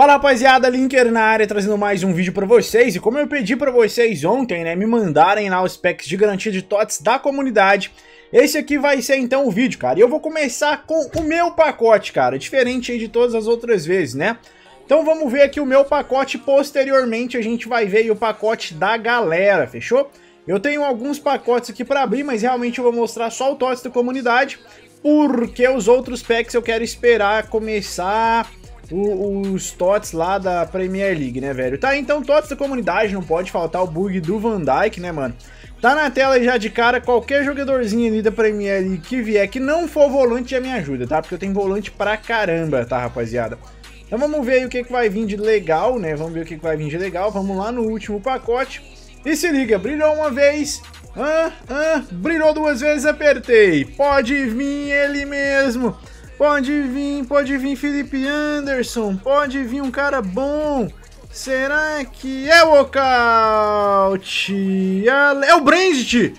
Fala rapaziada, Linker na área trazendo mais um vídeo pra vocês. E como eu pedi pra vocês ontem, né, me mandarem lá os packs de garantia de TOTS da comunidade, esse aqui vai ser então o vídeo, cara. E eu vou começar com o meu pacote, cara, diferente aí de todas as outras vezes, né? Então vamos ver aqui o meu pacote, posteriormente a gente vai ver aí o pacote da galera, fechou? Eu tenho alguns pacotes aqui pra abrir, mas realmente eu vou mostrar só o TOTS da comunidade, porque os outros packs eu quero esperar começar os TOTS lá da Premier League, né, velho? Tá, então TOTS da comunidade, não pode faltar o bug do Van Dijk, né, mano? Tá na tela já de cara, qualquer jogadorzinho ali da Premier League que vier, que não for volante, já me ajuda, tá? Porque eu tenho volante pra caramba, tá, rapaziada? Então vamos ver aí o que vai vir de legal, né? Vamos ver o que vai vir de legal. Vamos lá no último pacote. E se liga, brilhou uma vez, brilhou duas vezes, apertei. Pode vir ele mesmo. Pode vir Felipe Anderson, pode vir um cara bom. Será que é o Walkout? É o Brandit!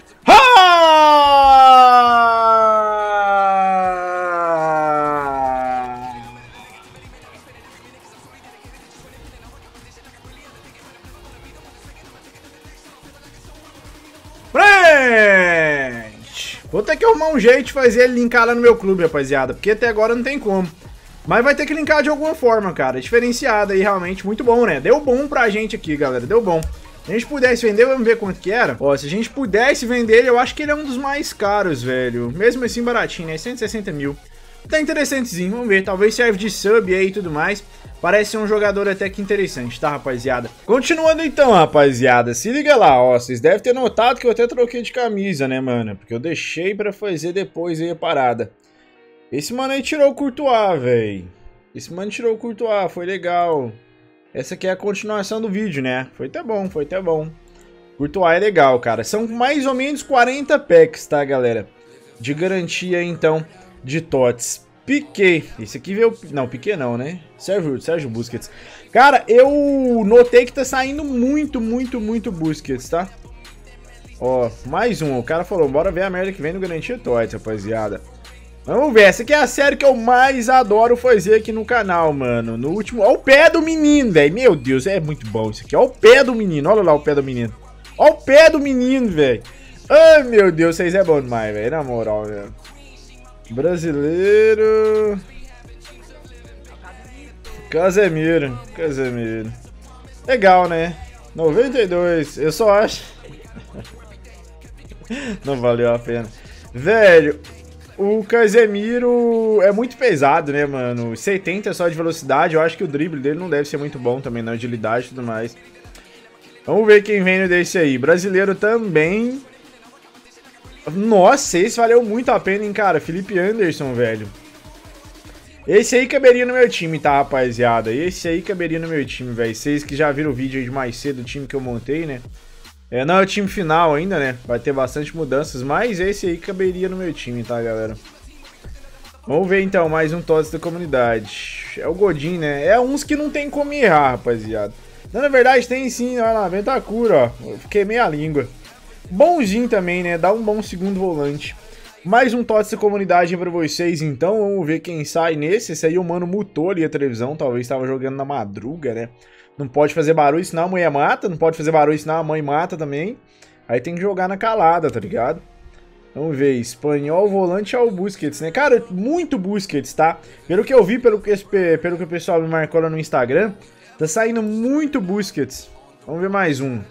Vou ter que arrumar um jeito de fazer ele linkar lá no meu clube, rapaziada, porque até agora não tem como. Mas vai ter que linkar de alguma forma, cara. Diferenciado aí, realmente, muito bom, né? Deu bom pra gente aqui, galera, deu bom. Se a gente pudesse vender, vamos ver quanto que era. Ó, se a gente pudesse vender ele, eu acho que ele é um dos mais caros, velho. Mesmo assim baratinho, né? 160 mil. Tá interessantezinho, vamos ver. Talvez serve de sub aí e tudo mais. Parece ser um jogador até que interessante, tá, rapaziada? Continuando então, rapaziada, se liga lá, ó. Vocês devem ter notado que eu até troquei de camisa, né, mano? Porque eu deixei pra fazer depois aí a parada. Esse mano aí tirou o Courtois, velho. Esse mano tirou o Courtois, foi legal. Essa aqui é a continuação do vídeo, né? Foi até bom, foi até bom. Courtois é legal, cara. São mais ou menos 40 packs, tá, galera? De garantia, então, de TOTS. Piqué, esse aqui veio... Não, Piqué não, né? Sérgio Busquets. Cara, eu notei que tá saindo muito Busquets, tá? Ó, mais um. O cara falou, bora ver a merda que vem no Garantia TOTS, rapaziada. Vamos ver, essa aqui é a série que eu mais adoro fazer aqui no canal, mano. No último... Ó o pé do menino, velho. Meu Deus, é muito bom isso aqui. Ó o pé do menino, olha lá o pé do menino. Ó o pé do menino, velho. Ai, meu Deus, vocês é bom demais, velho. Na moral, velho. Brasileiro. Casemiro. Legal, né? 92. Eu só acho. Não valeu a pena. Velho, o Casemiro é muito pesado, né, mano? 70 só de velocidade. Eu acho que o drible dele não deve ser muito bom também, na agilidade e tudo mais. Vamos ver quem vem desse aí. Brasileiro também. Nossa, esse valeu muito a pena, hein, cara. Felipe Anderson, velho. Esse aí caberia no meu time, tá, rapaziada? Esse aí caberia no meu time, velho. Vocês que já viram o vídeo aí de mais cedo, o time que eu montei, né? Não é o time final ainda, né? Vai ter bastante mudanças, mas esse aí caberia no meu time, tá, galera? Vamos ver, então, mais um TOTS da comunidade. É o Godin, né? É uns que não tem como errar, rapaziada. Não, na verdade, tem sim, olha lá, Bentancur, ó. Eu fiquei meia língua. Bonzinho também, né? Dá um bom segundo volante. Mais um TOTS da comunidade pra vocês, então. Vamos ver quem sai nesse. Esse aí o mano mutou ali a televisão. Talvez estava jogando na madruga, né? Não pode fazer barulho, senão a mulher mata. Não pode fazer barulho, senão a mãe mata também. Aí tem que jogar na calada, tá ligado? Vamos ver. Espanhol, volante ao Busquets, né? Cara, muito Busquets, tá? Pelo que eu vi, pelo que o pessoal me marcou lá no Instagram, tá saindo muito Busquets. Vamos ver mais um.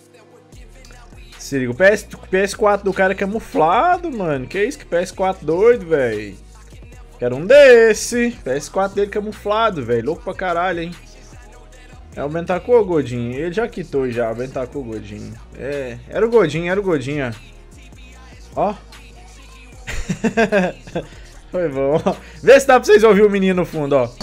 Se liga, o PS4 do cara é camuflado, mano. Que isso, que PS4 doido, velho. Quero um desse. PS4 dele camuflado, velho. Louco pra caralho, hein. É o Bentancur ou o Godin? Ele já quitou já, o Bentancur ou o Godin. É, era o Godin, ó. Ó. Foi bom. Vê se dá pra vocês ouvirem o menino no fundo, ó.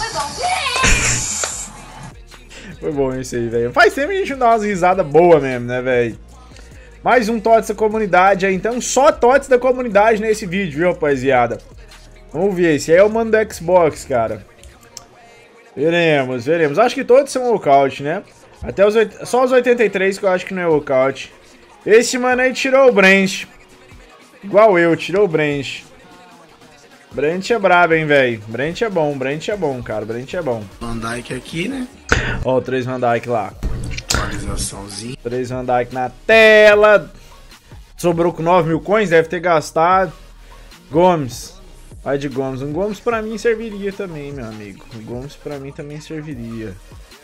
Foi bom isso aí, velho. Faz tempo que a gente não dá umas risadas boas mesmo, né, velho. Mais um TOTS da comunidade aí, então só TOTS da comunidade nesse vídeo, viu, rapaziada? Vamos ver, esse aí é o mano do Xbox, cara. Veremos. Acho que todos são walkout, né? Até só os 83 que eu acho que não é walkout. Esse mano aí tirou o Brand. Igual eu, tirou o Brand. Brent é brabo, hein, velho. Brent é bom, cara. Brent é bom. Van Dijk aqui, né? Ó, o 3 Van Dijk lá. Atualizaçãozinha. 3 Van Dijk na tela. Sobrou com 9 mil coins, deve ter gastado. Gomes. Vai de Gomes. Um Gomes pra mim serviria também, meu amigo. Um Gomes pra mim também serviria.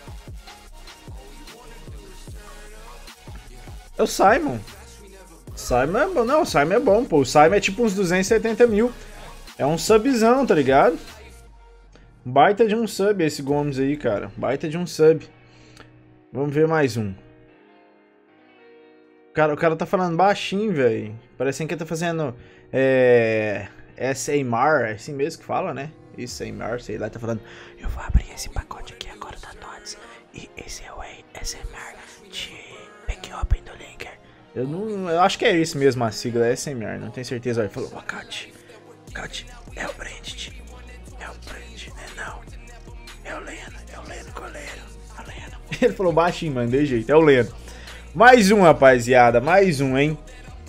É o Simon. Simon é bom. Não, o Simon é bom, pô. O Simon é tipo uns 270 mil. É um subzão, tá ligado? Baita de um sub esse Gomes aí, cara. Baita de um sub. Vamos ver mais um. O cara tá falando baixinho, velho. Parecendo que ele tá fazendo... SMR, é assim mesmo que fala, né? Isso, SMR, sei lá, tá falando... Eu vou abrir esse pacote aqui agora da Notes. E esse é o SMR de Back Open do Linker. Eu acho que é isso mesmo a sigla, é SMR, não tenho certeza. Ele falou, Cat, é o Brand. É o Brand, não. É o Leno Coleiro. Ele falou baixinho, mano, de jeito, é o Leno. Mais um, rapaziada, mais um, hein.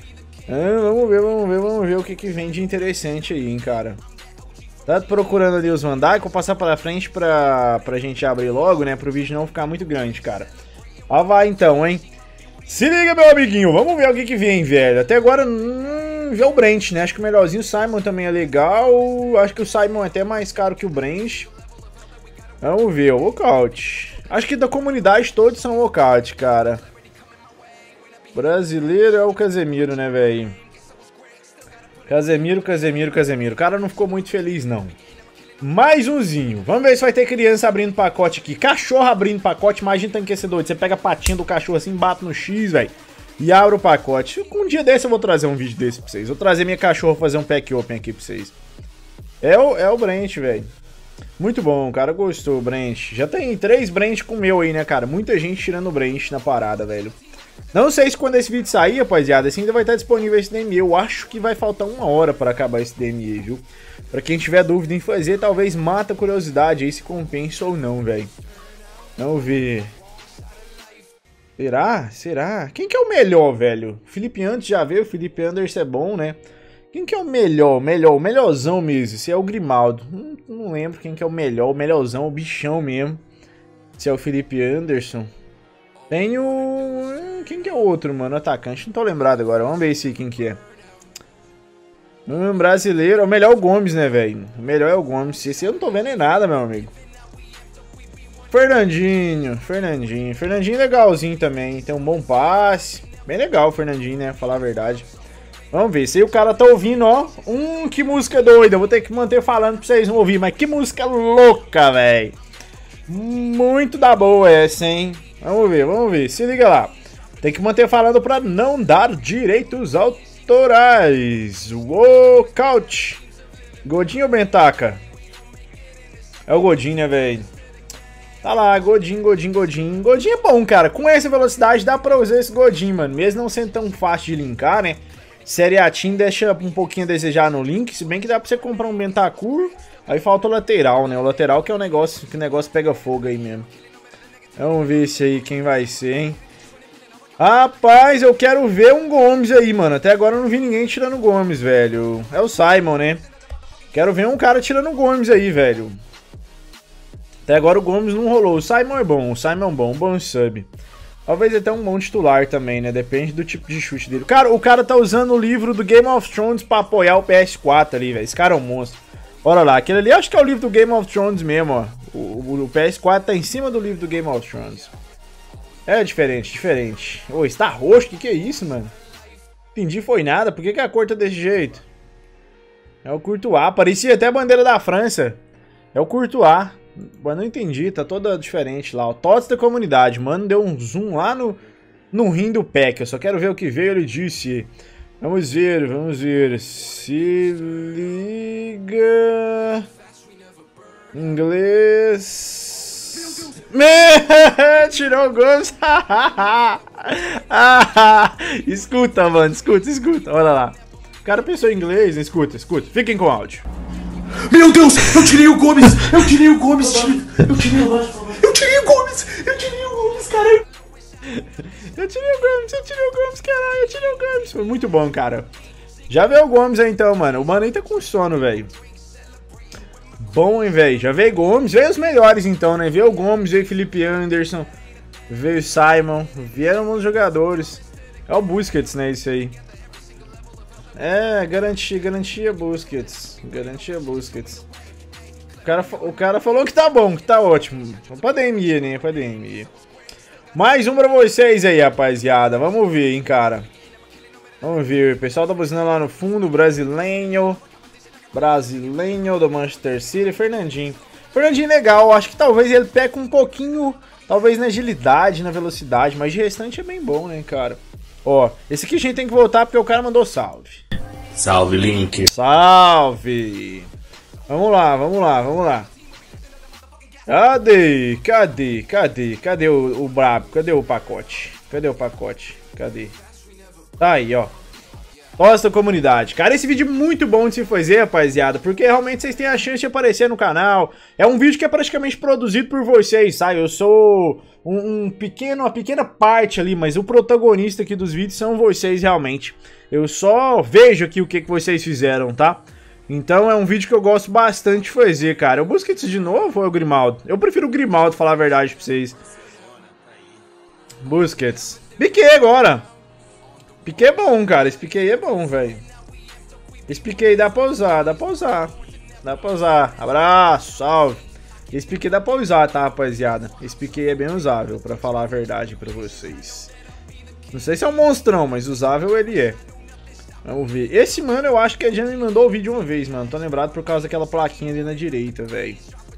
Vamos ver o que vem de interessante aí, hein, cara. Tá procurando ali os Van Dijk, vou passar pra frente pra gente abrir logo, né, pro vídeo não ficar muito grande, cara. Ah, vai então, hein. Se liga, meu amiguinho, vamos ver o que vem, velho. Até agora, vê o Brent, né, acho que o melhorzinho, o Simon também é legal. Acho que o Simon é até mais caro que o Brent. Vamos ver, o Walkout. Acho que da comunidade todos são Walkout, cara. Brasileiro é o Casemiro, né, velho? Casemiro. O cara não ficou muito feliz, não. Mais umzinho. Vamos ver se vai ter criança abrindo pacote aqui. Cachorro abrindo pacote. Imagina tanque esse doido. Você pega a patinha do cachorro assim, bate no X, velho. E abre o pacote. Um dia desse eu vou trazer um vídeo desse pra vocês. Vou trazer minha cachorra fazer um pack open aqui pra vocês. É o Brent, velho. Muito bom, o cara gostou, Brent. Já tem 3 Brent com o meu aí, né, cara? Muita gente tirando o Brent na parada, velho. Não sei se quando esse vídeo sair, rapaziada, assim ainda vai estar disponível esse DME. Eu acho que vai faltar 1 hora para acabar esse DME, viu? Pra quem tiver dúvida em fazer, talvez mata a curiosidade aí se compensa ou não, velho. Vamos ver. Será? Quem que é o melhor, velho? Felipe Anderson já veio, o Felipe Anderson é bom, né? Quem que é o melhorzão mesmo? Se é o Grimaldo. Não lembro quem que é o melhorzão, o bichão mesmo. Se é o Felipe Anderson. Tem o... Quem que é o outro, mano? Atacante. Não tô lembrado agora. Vamos ver esse quem que é. Brasileiro. O melhor é o Gomes, né, velho? O melhor é o Gomes. Esse eu não tô vendo nem nada, meu amigo. Fernandinho legalzinho também. Tem um bom passe. Bem legal o Fernandinho, né? Falar a verdade. Vamos ver. Se o cara tá ouvindo, ó. Que música doida. Eu vou ter que manter falando pra vocês não ouvir. Mas que música louca, velho. Muito da boa essa, hein? Vamos ver. Se liga lá. Tem que manter falando pra não dar direitos autorais. Walkout. Godinho ou Bentaca? É o Godinho, né, velho? Tá lá, Godinho. Godinho é bom, cara. Com essa velocidade dá pra usar esse Godinho, mano. Mesmo não sendo tão fácil de linkar, né? Série A Team deixa um pouquinho a desejar no link. Se bem que dá pra você comprar um Bentacur. Aí falta o lateral, né? O lateral que é o negócio, que o negócio pega fogo aí mesmo. Vamos ver esse aí, quem vai ser, hein? Rapaz, eu quero ver um Gomes aí, mano. Até agora eu não vi ninguém tirando o Gomes, velho. É o Simon, né? Quero ver um cara tirando o Gomes aí, velho. Até agora o Gomes não rolou. O Simon é bom, um bom sub. Talvez até um bom titular também, né? Depende do tipo de chute dele. Cara, o cara tá usando o livro do Game of Thrones pra apoiar o PS4 ali, velho. Esse cara é um monstro. Olha lá, aquele ali acho que é o livro do Game of Thrones mesmo, ó. O PS4 tá em cima do livro do Game of Thrones. É diferente. Ô, está roxo? Que é isso, mano? Entendi, foi nada. Por que a cor tá desse jeito? É o Courtois. Parecia até a bandeira da França. É o Courtois. Mas não entendi, tá toda diferente lá. O Tots da comunidade, mano, deu um zoom lá no rim do pack. Eu só quero ver o que veio, ele disse. Vamos ver. Se liga... Inglês... Tirou o Gomes. Escuta, mano, escuta. Olha lá. O cara pensou em inglês, escuta. Fiquem com o áudio. Meu Deus, eu tirei o Gomes, Eu tirei o Gomes, cara. Eu tirei o Gomes, caralho. Foi muito bom, cara. Já vê o Gomes aí então, mano. O mano aí tá com sono, velho. bom, hein, velho. Já veio Gomes, veio os melhores então, né? Veio o Gomes, veio o Felipe Anderson, veio o Simon, vieram os jogadores. É o Busquets, né, isso aí. É, garantia Busquets. Garantia Busquets. O cara falou que tá bom, que tá ótimo. Pra DMI, né? Pra DMI. Mais um pra vocês aí, rapaziada. Vamos ver, hein, cara. Vamos ver. O pessoal tá buzinando lá no fundo. Brasileiro do Manchester City. Fernandinho legal. Acho que talvez ele peque um pouquinho. Talvez na agilidade, na velocidade. Mas de restante é bem bom, né, cara. Ó, esse aqui a gente tem que voltar porque o cara mandou salve. Salve, Link. Salve. Vamos lá. Cadê o brabo? Cadê o pacote? Cadê? Tá aí, ó. Nossa comunidade. Cara, esse vídeo é muito bom de se fazer, rapaziada, porque realmente vocês têm a chance de aparecer no canal. É um vídeo que é praticamente produzido por vocês, sabe? Eu sou uma pequena parte ali, mas o protagonista aqui dos vídeos são vocês realmente. Eu só vejo aqui o que vocês fizeram, tá? Então é um vídeo que eu gosto bastante de fazer, cara. O Busquets de novo ou é o Grimaldo? Eu prefiro o Grimaldo, falar a verdade pra vocês. Busquets. Piqué agora. Piqué é bom, cara. Esse Piqué aí é bom, velho. Esse Piqué aí dá pra usar. Abraço, salve. Esse Piqué dá pra usar, tá, rapaziada? Esse Piqué é bem usável, pra falar a verdade pra vocês. Não sei se é um monstrão, mas usável ele é. Vamos ver. Esse, mano, eu acho que a Jenny me mandou o vídeo uma vez, mano. Tô lembrado por causa daquela plaquinha ali na direita, velho.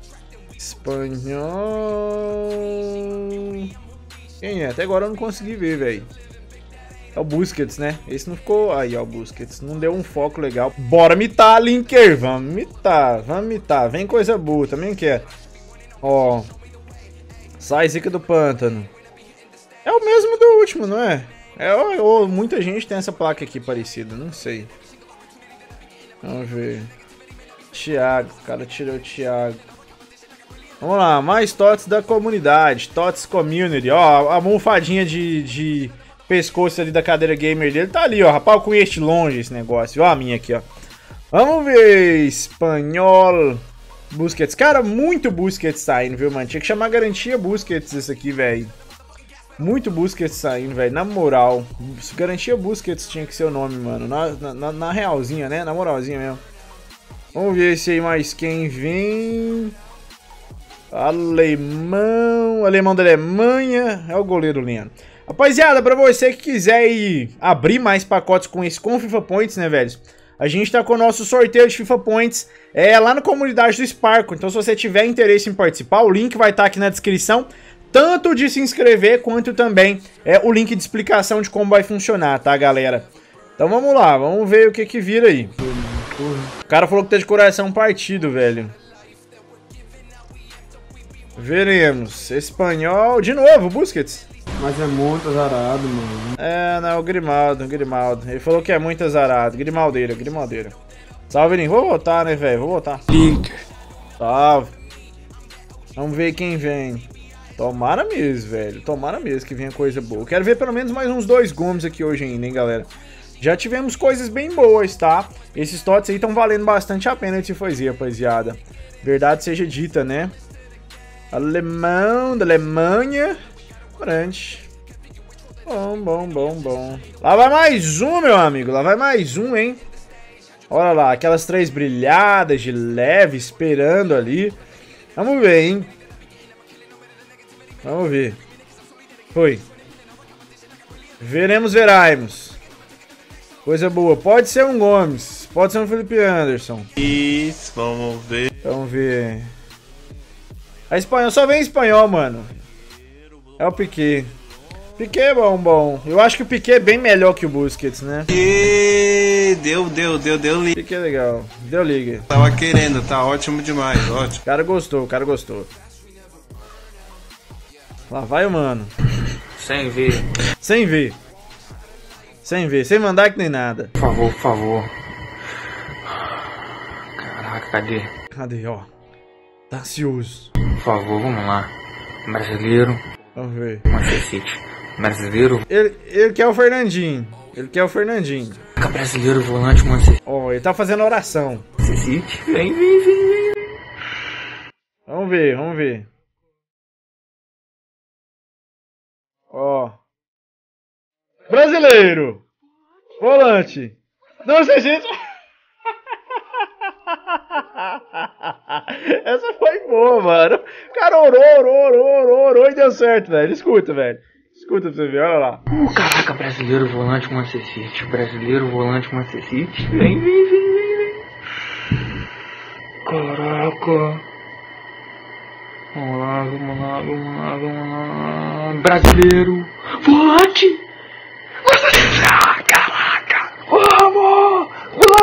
Espanhol... Quem é? Até agora eu não consegui ver, velho. É o Busquets, né? Esse não ficou... Aí, ó, o Busquets. Não deu um foco legal. Bora mitar, Linker. Vamos mitar. Vem coisa boa, também quer. Ó. Sai, zica do pântano. É o mesmo do último, não é? Ou muita gente tem essa placa aqui parecida, não sei. Vamos ver. Thiago, o cara tirou o Thiago. Vamos lá, mais TOTS da comunidade. TOTS Community. Ó, a almofadinha de pescoço ali da cadeira gamer dele tá ali, ó. Rapaz, eu conheço longe esse negócio. Ó a minha aqui, ó. Vamos ver. Espanhol. Busquets. Cara, muito Busquets saindo, viu, mano? Tinha que chamar garantia Busquets esse aqui, velho. Muito Busquets saindo, velho. Na moral. Garantia Busquets tinha que ser o nome, mano. Na realzinha, né? Na moralzinha mesmo. Vamos ver se aí mais quem vem. Alemão da Alemanha. É o goleiro Leno. Rapaziada, pra você que quiser ir abrir mais pacotes com FIFA Points, né, velho? A gente tá com o nosso sorteio de FIFA Points lá na comunidade do Sparkle. Então, se você tiver interesse em participar, o link vai estar aqui na descrição. Tanto de se inscrever, quanto também o link de explicação de como vai funcionar, tá, galera? Então vamos lá, vamos ver o que vira aí. O cara falou que tá de coração partido, velho. Veremos. Espanhol, de novo, Busquets. Mas é muito azarado, mano. Não, o Grimaldo. Ele falou que é muito azarado. Grimaldeira. Salve, Link. Vou votar, né, velho? Vou votar. Link. Salve. Vamos ver quem vem. Tomara mesmo, velho. Tomara mesmo que venha coisa boa. Quero ver pelo menos mais uns 2 Gomes aqui hoje ainda, hein, galera. Já tivemos coisas bem boas, tá? Esses TOTS aí estão valendo bastante a pena de se fazer, rapaziada. Verdade seja dita, né? Alemão, da Alemanha. Grande. Bom. Lá vai mais um, meu amigo. Lá vai mais um, hein? Olha lá, aquelas 3 brilhadas de leve esperando ali. Vamos ver, hein? Vamos ver. Foi. Veremos. Coisa boa. Pode ser um Gomes. Pode ser um Felipe Anderson. Isso, vamos ver. Vamos ver. A espanhol. Só vem espanhol, mano. É o Piqué. Piqué é bom. Eu acho que o Piqué é bem melhor que o Busquets, né? E deu liga. Piqué é legal. Deu liga. Tava querendo, tá ótimo demais, ótimo. O cara gostou. Lá vai o mano. Sem ver. Sem mandar que nem nada. Por favor. Caraca, Cadê, ó? Tá ansioso. Por favor, vamos lá. Brasileiro. Vamos ver. Manchester City. Brasileiro. Ele quer o Fernandinho. Brasileiro, volante, Manchester Ó, ele tá fazendo oração. City. Vem. ver, vamos ver. Ó. Brasileiro. Volante. Não sei, gente. Essa foi boa, mano. O cara orou e deu certo, velho. Escuta, velho. Escuta pra você ver, olha lá. Caraca, brasileiro volante Manchester City. Brasileiro volante Manchester City. Vem. Caraca. Vamos lá. Brasileiro volante. Caraca. Vamos.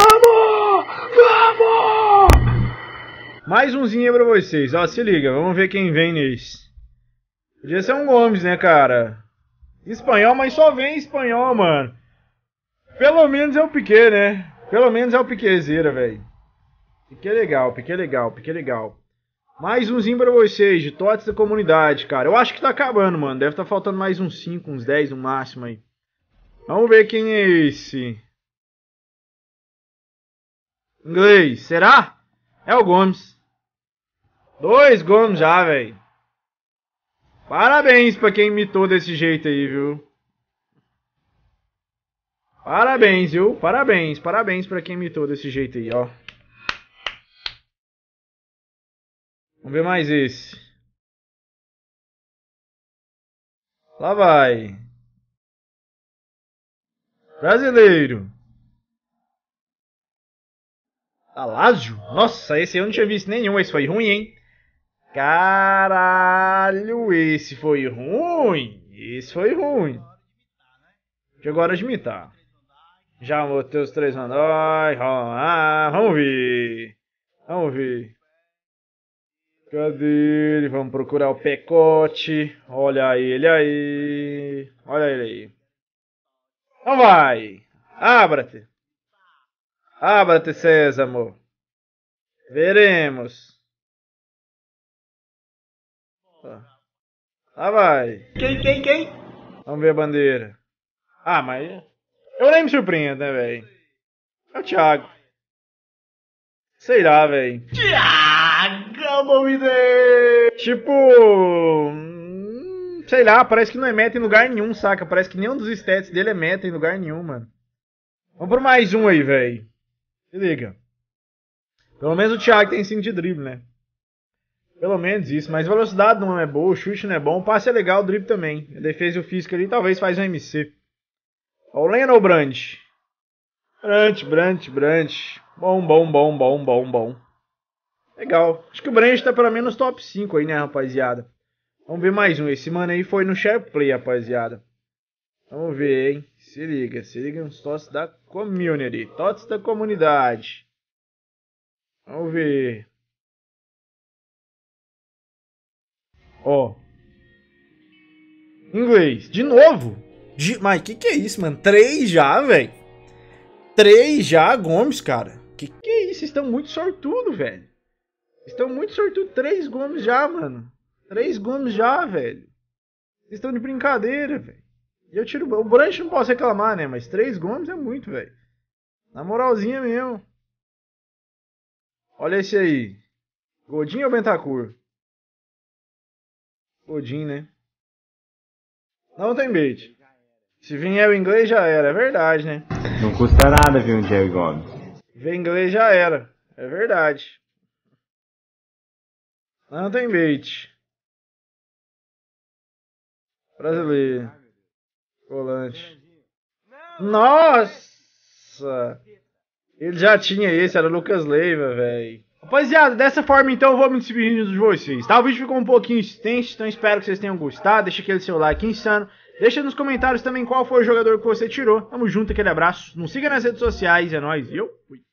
Mais umzinho pra vocês. Ó, se liga. Vamos ver quem vem nesse. Podia ser um Gomes, né, cara? Espanhol, mas só vem espanhol, mano. Pelo menos é o Piqué, né? Pelo menos é o Piquezeira, velho. Piqué legal. Mais umzinho pra vocês, de TOTS da comunidade, cara. Eu acho que tá acabando, mano. Deve tá faltando mais uns 5, uns 10 no máximo aí. Vamos ver quem é esse. Inglês, será? É o Gomes. 2 Gomes já, velho. Parabéns pra quem imitou desse jeito aí, viu? Parabéns, viu? Parabéns pra quem imitou desse jeito aí, ó. Vamos ver mais esse. Lá vai. Brasileiro. Alásio? Nossa, esse eu não tinha visto nenhum. Esse foi ruim, hein? Caralho, esse foi ruim. Esse foi ruim. Chegou a hora de imitar. Já botei os 3 mandóis. Vamos ver. Cadê ele? Vamos procurar o Pecote. Olha ele aí. Então vai. Abra-te. Abra-te, Sésamo. Veremos. Lá vai. Quem? Vamos ver a bandeira. Ah, mas eu nem me surpreendo, né, velho? É o Thiago. Sei lá, velho. Thiago, boa ideia! Tipo... sei lá, parece que não é meta em lugar nenhum, saca? Parece que nenhum dos stats dele é meta em lugar nenhum, mano. Vamos por mais um aí, velho. Se liga. Pelo menos o Thiago tem 5 de drible, né? Pelo menos isso, mas velocidade não é boa, o chute não é bom, o passe é legal, o drible também. A defesa e o físico ali talvez faz um MC. Ó, o Leno ou o Brandt? Brandt. Bom. Legal. Acho que o Brandt tá pelo menos top 5 aí, né, rapaziada? Vamos ver mais um. Esse mano aí foi no Share Play, rapaziada. Vamos ver, hein? Se liga nos TOTS da community. TOTS da comunidade. Vamos ver. Ó. Inglês. De novo. Mas que é isso, mano? 3 já, velho. 3 já, Gomes, cara. Que é isso? Vocês estão muito sortudo, velho. Vocês estão muito sortudo. 3 Gomes já, mano. 3 Gomes já, velho. Vocês estão de brincadeira, velho. E eu tiro... o Brandt não posso reclamar, né? Mas 3 Gomes é muito, velho. Na moralzinha mesmo. Olha esse aí. Godinho ou Bentancur? Godinho, né? Não tem bait. Se vier o inglês já era. É verdade, né? Não custa nada vir um Jerry Gomes. Vem inglês já era. É verdade. Não tem bait. Brasileiro. Volante. Nossa! Ele já tinha esse, era o Lucas Leiva, velho. Rapaziada, dessa forma então eu vou me despedindo de vocês, tá? O vídeo ficou um pouquinho extenso, então espero que vocês tenham gostado. Deixa aquele seu like insano. Deixa nos comentários também qual foi o jogador que você tirou. Tamo junto, aquele abraço. Nos siga nas redes sociais, é nóis. E eu fui.